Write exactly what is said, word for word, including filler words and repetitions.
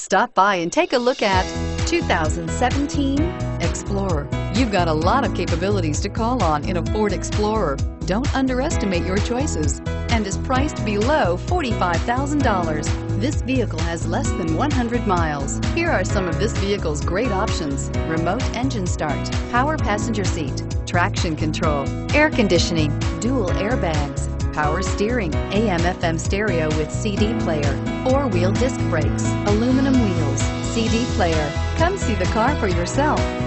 Stop by and take a look at two thousand seventeen Explorer. You've got a lot of capabilities to call on in a Ford Explorer. Don't underestimate your choices, and is priced below forty-five thousand dollars. This vehicle has less than one hundred miles. Here are some of this vehicle's great options: remote engine start, power passenger seat, traction control, air conditioning, dual airbags, power steering, A M F M stereo with C D player, four-wheel disc brakes, aluminum wheels, C D player. Come see the car for yourself.